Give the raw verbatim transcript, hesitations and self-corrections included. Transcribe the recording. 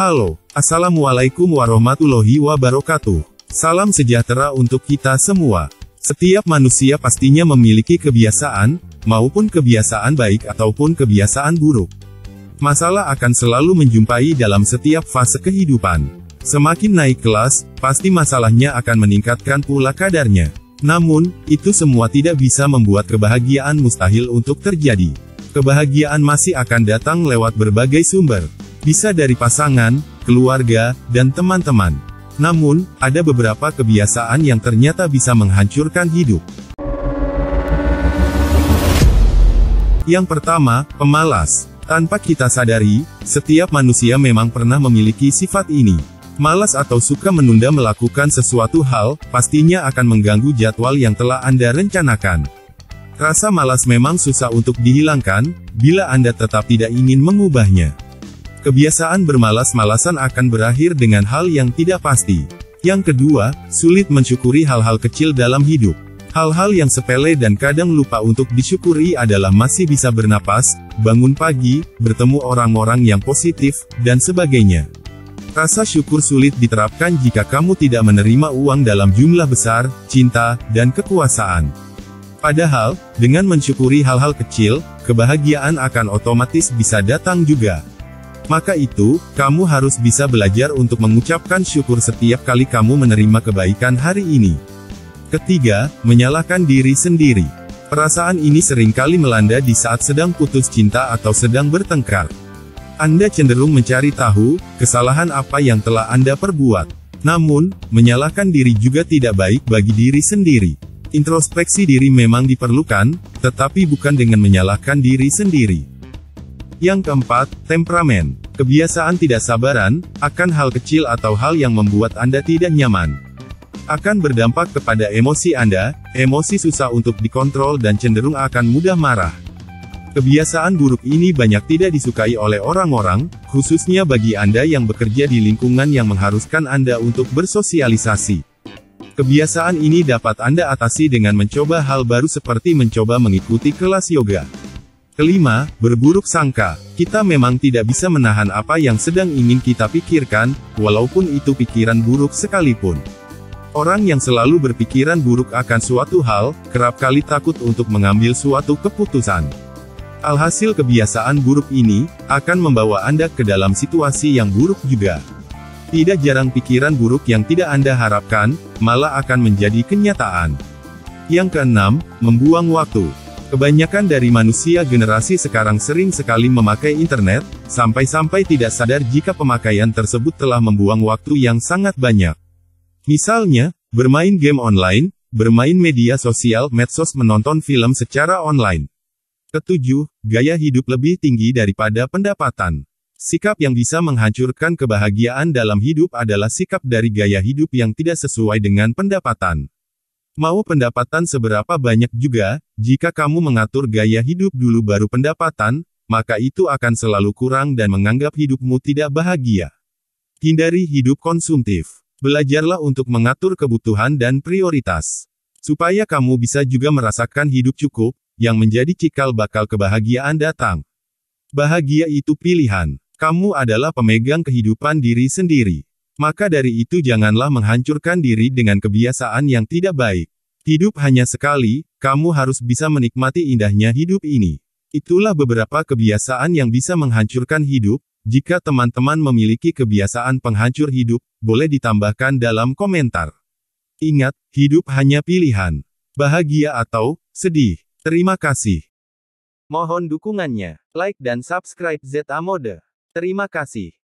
Halo, Assalamualaikum warahmatullahi wabarakatuh. Salam sejahtera untuk kita semua. Setiap manusia pastinya memiliki kebiasaan, maupun kebiasaan baik ataupun kebiasaan buruk. Masalah akan selalu menjumpai dalam setiap fase kehidupan. Semakin naik kelas, pasti masalahnya akan meningkatkan pula kadarnya. Namun, itu semua tidak bisa membuat kebahagiaan mustahil untuk terjadi. Kebahagiaan masih akan datang lewat berbagai sumber. Bisa dari pasangan, keluarga, dan teman-teman. Namun, ada beberapa kebiasaan yang ternyata bisa menghancurkan hidup. Yang pertama, pemalas. Tanpa kita sadari, setiap manusia memang pernah memiliki sifat ini. Malas atau suka menunda melakukan sesuatu hal, pastinya akan mengganggu jadwal yang telah Anda rencanakan. Rasa malas memang susah untuk dihilangkan, bila Anda tetap tidak ingin mengubahnya. Kebiasaan bermalas-malasan akan berakhir dengan hal yang tidak pasti. Yang kedua, sulit mensyukuri hal-hal kecil dalam hidup. Hal-hal yang sepele dan kadang lupa untuk disyukuri adalah masih bisa bernapas, bangun pagi, bertemu orang-orang yang positif, dan sebagainya. Rasa syukur sulit diterapkan jika kamu tidak menerima uang dalam jumlah besar, cinta, dan kekuasaan. Padahal, dengan mensyukuri hal-hal kecil, kebahagiaan akan otomatis bisa datang juga. Maka itu, kamu harus bisa belajar untuk mengucapkan syukur setiap kali kamu menerima kebaikan hari ini. Ketiga, menyalahkan diri sendiri. Perasaan ini seringkali melanda di saat sedang putus cinta atau sedang bertengkar. Anda cenderung mencari tahu, kesalahan apa yang telah Anda perbuat. Namun, menyalahkan diri juga tidak baik bagi diri sendiri. Introspeksi diri memang diperlukan, tetapi bukan dengan menyalahkan diri sendiri. Yang keempat, temperamen. Kebiasaan tidak sabaran, akan hal kecil atau hal yang membuat Anda tidak nyaman. Akan berdampak kepada emosi Anda, emosi susah untuk dikontrol dan cenderung akan mudah marah. Kebiasaan buruk ini banyak tidak disukai oleh orang-orang, khususnya bagi Anda yang bekerja di lingkungan yang mengharuskan Anda untuk bersosialisasi. Kebiasaan ini dapat Anda atasi dengan mencoba hal baru seperti mencoba mengikuti kelas yoga. Kelima, berburuk sangka. Kita memang tidak bisa menahan apa yang sedang ingin kita pikirkan, walaupun itu pikiran buruk sekalipun. Orang yang selalu berpikiran buruk akan suatu hal, kerap kali takut untuk mengambil suatu keputusan. Alhasil kebiasaan buruk ini, akan membawa Anda ke dalam situasi yang buruk juga. Tidak jarang pikiran buruk yang tidak Anda harapkan, malah akan menjadi kenyataan. Yang keenam, membuang waktu. Kebanyakan dari manusia generasi sekarang sering sekali memakai internet, sampai-sampai tidak sadar jika pemakaian tersebut telah membuang waktu yang sangat banyak. Misalnya, bermain game online, bermain media sosial, medsos, menonton film secara online. Ketujuh, gaya hidup lebih tinggi daripada pendapatan. Sikap yang bisa menghancurkan kebahagiaan dalam hidup adalah sikap dari gaya hidup yang tidak sesuai dengan pendapatan. Mau pendapatan seberapa banyak juga, jika kamu mengatur gaya hidup dulu baru pendapatan, maka itu akan selalu kurang dan menganggap hidupmu tidak bahagia. Hindari hidup konsumtif. Belajarlah untuk mengatur kebutuhan dan prioritas. Supaya kamu bisa juga merasakan hidup cukup, yang menjadi cikal bakal kebahagiaan datang. Bahagia itu pilihan. Kamu adalah pemegang kehidupan diri sendiri. Maka dari itu janganlah menghancurkan diri dengan kebiasaan yang tidak baik. Hidup hanya sekali, kamu harus bisa menikmati indahnya hidup ini. Itulah beberapa kebiasaan yang bisa menghancurkan hidup. Jika teman-teman memiliki kebiasaan penghancur hidup, boleh ditambahkan dalam komentar. Ingat, hidup hanya pilihan. Bahagia atau sedih. Terima kasih. Mohon dukungannya, like dan subscribe Z A Mode. Terima kasih.